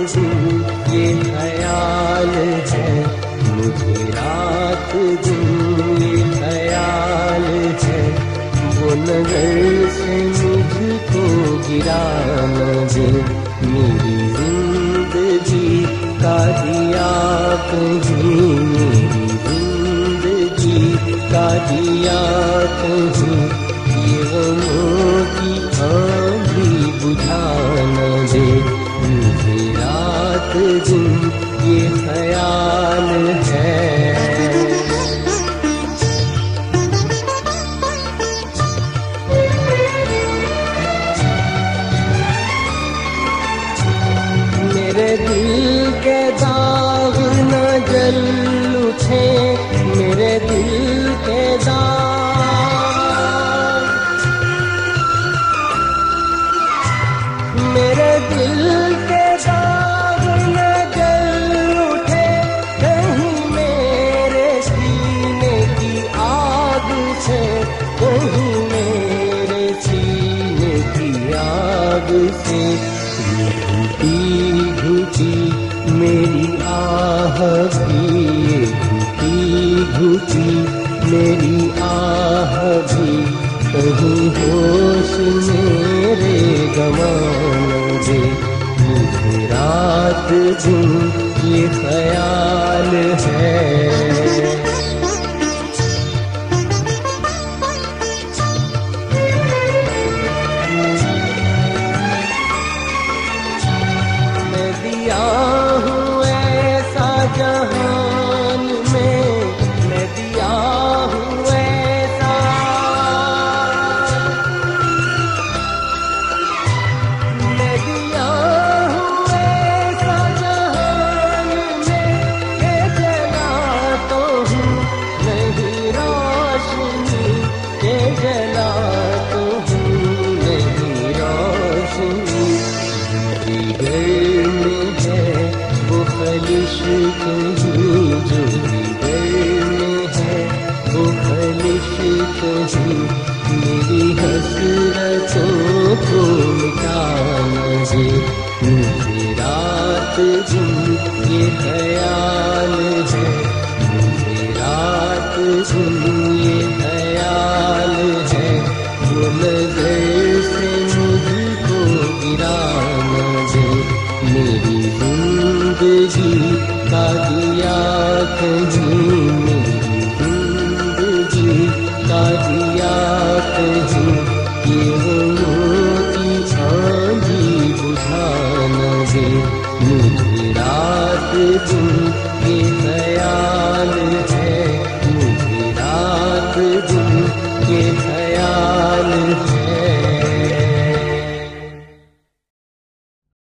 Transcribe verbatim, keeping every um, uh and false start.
दिन ये ख्याल है, मुझे रात दिन ये ख्याल है, वो नजर से मुझको गिरा न दे। मेरी जिंदगी का दिया कहीं, मेरी जिंदगी का दिया कहीं, ये गमों की आंधी बुझा न दे। मुझे रात दिन ये ख्याल है। मेरे दिल के दाग न जल उठे, मेरे दिल के दाग, मेरे दिल के दाग न जल उठे, कहीं मेरे सीने की आग से, कहीं मेरे सीने की आग से। घुटी घुटी मेरी आह भी, घुटी घुटी मेरी आह भी, कहीं होश मेरे गवा न दे। मुझे रात दिन ये ख्याल है। जहान में मैं दिया हूँ ऐसा, मैं दिया हूँ ऐसा जहान में, के जला तो हूँ नहीं रोशनी, के जला तो हूँ नहीं रोशनी। जिगर में है वो खलिश कहीं, जो जिगर में है वो खलिश कहीं, मेरी हसरतों को मिटा न दे। मुझे रात दिन ये ख्याल है, मुझे रात दिन ये ख्याल है, वो नजर से मुझको गिरा न दे। मेरी जिंदगी का दिया कहीं, मेरी जिंदगी का दिया कहीं, ये मोती आंधी बुझा न दे। मुझे रात दिन